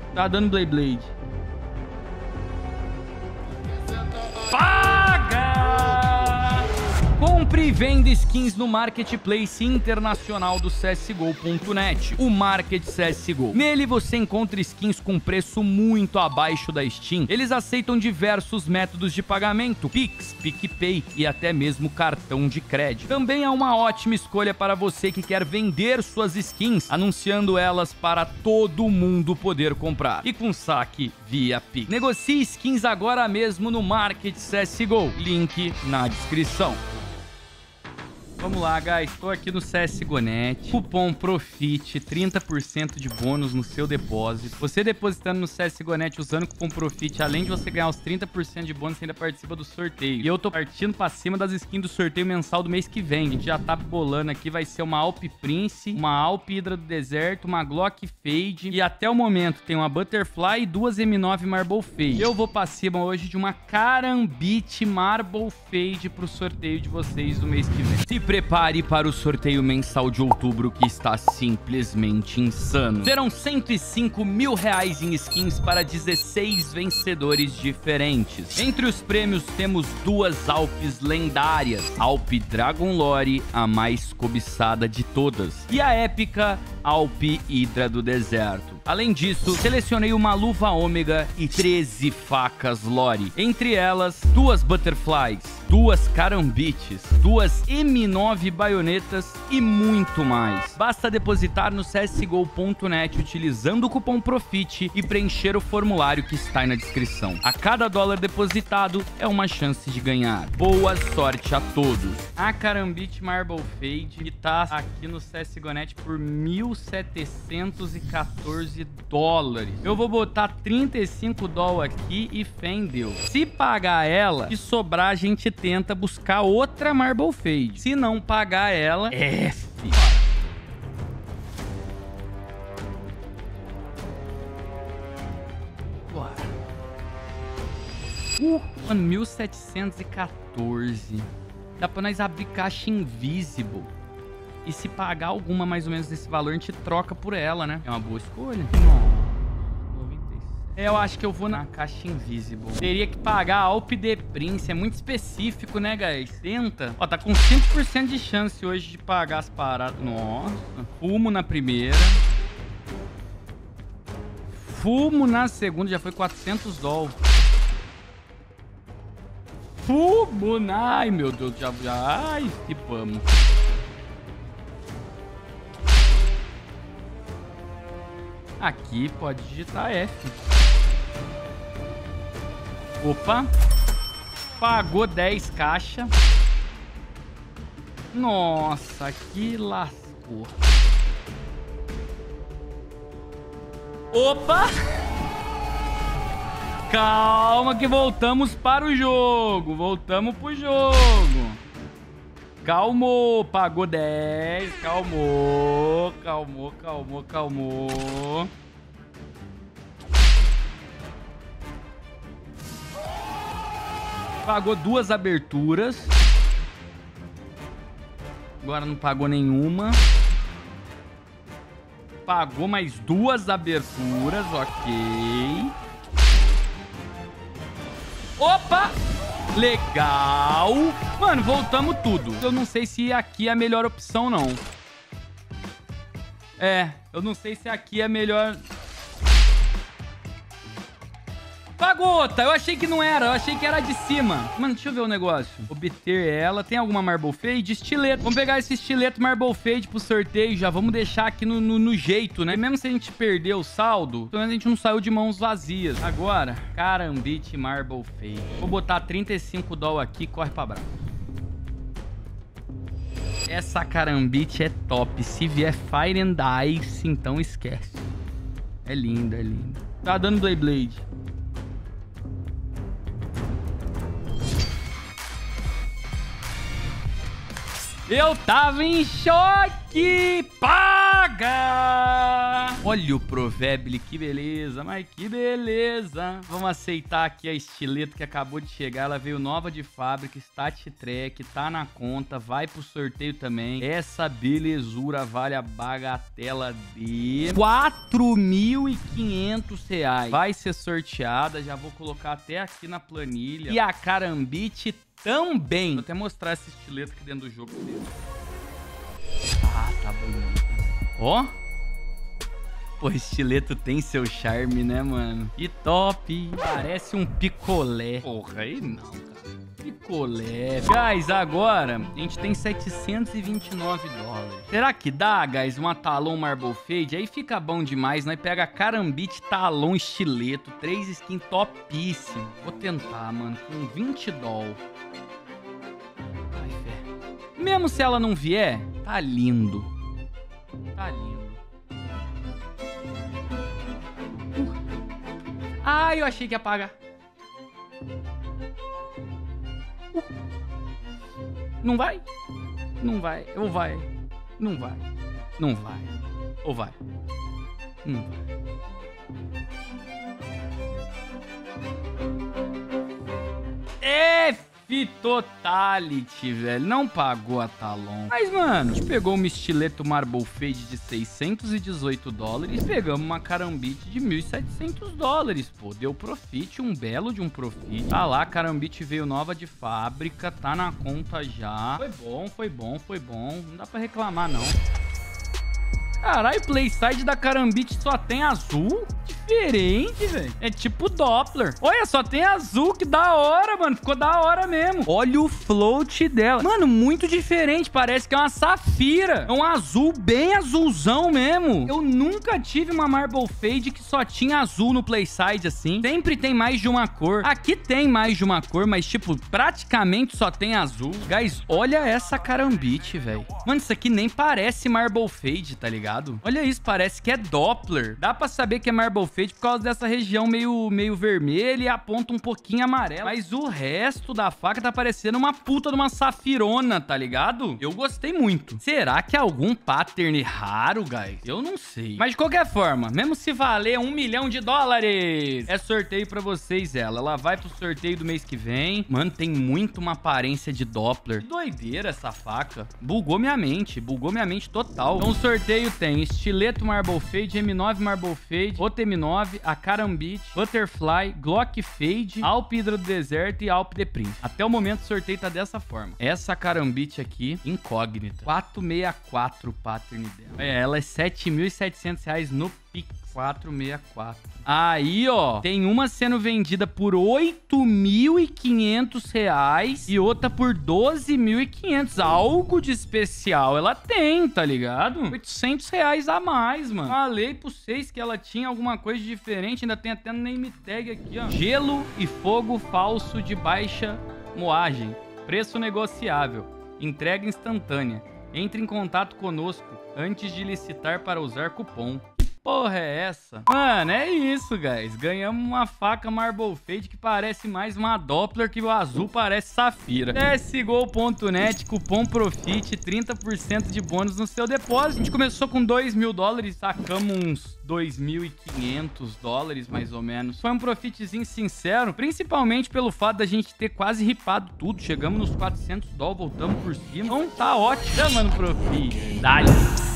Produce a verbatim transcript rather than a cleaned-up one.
Tá dando Blade Blade. Paga! Compre e venda skins no Marketplace Internacional do C S G O ponto net, o Market C S G O. Nele você encontra skins com preço muito abaixo da Steam. Eles aceitam diversos métodos de pagamento, Pix, PicPay e até mesmo cartão de crédito. Também é uma ótima escolha para você que quer vender suas skins, anunciando elas para todo mundo poder comprar. E com saque via Pix. Negocie skins agora mesmo no Market C S G O. Link na descrição. Vamos lá, guys. Estou aqui no C S G O ponto net. Cupom PROFIT, trinta por cento de bônus no seu depósito. Você depositando no C S G O ponto net usando o cupom PROFIT, além de você ganhar os trinta por cento de bônus, você ainda participa do sorteio. E eu tô partindo pra cima das skins do sorteio mensal do mês que vem. A gente já tá bolando aqui. Vai ser uma Alp Prince, uma Alp Hydra do Deserto, uma Glock Fade. E até o momento tem uma Butterfly e duas M nove Marble Fade. Eu vou pra cima hoje de uma Karambit Marble Fade pro sorteio de vocês do mês que vem. Se prepare para o sorteio mensal de outubro, que está simplesmente insano. Serão cento e cinco mil reais em skins para dezesseis vencedores diferentes. Entre os prêmios temos duas Alpes lendárias. Alp Dragon Lore, a mais cobiçada de todas. E a épica Alp Hydra do Deserto. Além disso, selecionei uma luva ômega e treze facas Lore. Entre elas, duas Butterflies, duas Karambites, duas M nove baionetas e muito mais. Basta depositar no C S G O ponto net utilizando o cupom PROFIT e preencher o formulário que está aí na descrição. A cada dólar depositado é uma chance de ganhar. Boa sorte a todos. A Karambit Marble Fade, que tá aqui no C S G O ponto net por mil setecentos e quatorze dólares. Eu vou botar trinta e cinco dólares aqui e fé em Deus. Se pagar ela, se sobrar, a gente tenta buscar outra Marble Fade. Se não pagar ela, é, filho. Bora. Uh, mano, mil setecentos e quatorze. Dá pra nós abrir caixa Invisible. E se pagar alguma mais ou menos desse valor, a gente troca por ela, né? É uma boa escolha. noventa e sete. É, eu acho que eu vou na caixa Invisible. Teria que pagar a Alp de Prince. É muito específico, né, guys? Tenta. Ó, tá com cinco por cento de chance hoje de pagar as paradas. Nossa. Fumo na primeira. Fumo na segunda. Já foi quatrocentos dólares. Fumo na... Ai, meu Deus. Já... já... Ai, que vamos. Aqui pode digitar F. Opa. Pagou dez caixas. Nossa, aqui lascou. Opa. Calma que voltamos para o jogo. Voltamos pro jogo. Calmou, pagou dez, calmou, calmou, calmou, calmou. Pagou duas aberturas. Agora não pagou nenhuma. Pagou mais duas aberturas, ok. Opa! Legal. Mano, voltamos tudo. Eu não sei se aqui é a melhor opção, não. É, eu não sei se aqui é a melhor... Pagou, tá? Eu achei que não era. Eu achei que era de cima. Mano, deixa eu ver o negócio. Obter ela. Tem alguma Marble Fade? Estileto. Vamos pegar esse estileto Marble Fade pro sorteio. Já vamos deixar aqui no, no, no jeito, né? Mesmo se a gente perder o saldo, pelo menos a gente não saiu de mãos vazias. Agora, Karambit Marble Fade. Vou botar trinta e cinco dólares aqui. Corre pra brava. Essa Karambit é top. Se vier Fire and Ice, então esquece. É linda, é linda. Tá dando Blade Blade. Eu tava em choque. Paga! Olha o Provebile, que beleza, mas que beleza. Vamos aceitar aqui a estileto que acabou de chegar. Ela veio nova de fábrica, Stat Trek, tá na conta, vai pro sorteio também. Essa belezura vale a bagatela de quatro mil e quinhentos reais. Vai ser sorteada, já vou colocar até aqui na planilha. E a Karambit também. Vou até mostrar esse estileto aqui dentro do jogo dele. Ah, tá bonito. Ó. Pô, estileto tem seu charme, né, mano? Que top. Parece um picolé. Porra, aí não, cara. Picolé. Guys, agora a gente tem setecentos e vinte e nove dólares. Será que dá, guys, uma Talon Marble Fade? Aí fica bom demais. Nós pega a Karambit Talon estileto. Três skins topíssimo. Vou tentar, mano. Com vinte dólares. Ai, fé. Mesmo se ela não vier, tá lindo. Tá lindo. Ai, eu achei que ia pagar. Uh. Não vai? Não vai. Ou vai? Não vai. Não vai. Ou vai? Não vai. F Totality, velho. Não pagou a Talon. Mas, mano, a gente pegou uma estileto Marble Fade de seiscentos e dezoito dólares e pegamos uma Karambit de mil e setecentos dólares, pô. Deu profit, um belo de um profit. Tá lá, a Karambit veio nova de fábrica, tá na conta já. Foi bom, foi bom, foi bom. Não dá pra reclamar, não. Caralho, o playside da Karambit só tem azul? Diferente, velho. É tipo Doppler. Olha, só tem azul, que da hora, mano. Ficou da hora mesmo. Olha o float dela. Mano, muito diferente. Parece que é uma safira. É um azul bem azulzão mesmo. Eu nunca tive uma Marble Fade que só tinha azul no playside assim. Sempre tem mais de uma cor. Aqui tem mais de uma cor, mas tipo, praticamente só tem azul. Guys, olha essa Karambit, velho. Mano, isso aqui nem parece Marble Fade, tá ligado? Olha isso, parece que é Doppler. Dá pra saber que é Marble Fade por causa dessa região meio, meio vermelha e a ponta um pouquinho amarela. Mas o resto da faca tá parecendo uma puta de uma safirona, tá ligado? Eu gostei muito. Será que é algum pattern raro, guys? Eu não sei. Mas de qualquer forma, mesmo se valer um milhão de dólares, é sorteio pra vocês ela. Ela vai pro sorteio do mês que vem. Mano, tem muito uma aparência de Doppler. Que doideira essa faca. Bugou minha mente. Bugou minha mente total. Então o sorteio tem estileto Marble Fade, M nove Marble Fade, outro M nove, a Karambit, Butterfly, Glock Fade, Alp Hidra do Deserto e Alp The Prince. Até o momento o sorteio tá dessa forma. Essa Karambit aqui, incógnita. quatrocentos e sessenta e quatro o pattern dela. É, ela é sete mil e setecentos reais no Pix. quatrocentos e sessenta e quatro. Aí, ó, tem uma sendo vendida por oito mil e quinhentos reais e outra por doze mil e quinhentos. Algo de especial ela tem, tá ligado? oitocentos reais a mais, mano. Falei pra vocês que ela tinha alguma coisa diferente. Ainda tem até no name tag aqui, ó. Gelo e fogo falso de baixa moagem. Preço negociável. Entrega instantânea. Entre em contato conosco antes de licitar para usar cupom. Porra é essa? Mano, é isso, guys. Ganhamos uma faca Marble Fade que parece mais uma Doppler, que o azul parece safira. C S G O ponto net, cupom PROFIT, trinta por cento de bônus no seu depósito. A gente começou com dois mil dólares, sacamos uns dois mil e quinhentos dólares, mais ou menos. Foi um profitzinho sincero, principalmente pelo fato da gente ter quase ripado tudo. Chegamos nos quatrocentos dólares, voltamos por cima. Então tá ótimo, né, mano, profit. Dá-lhe.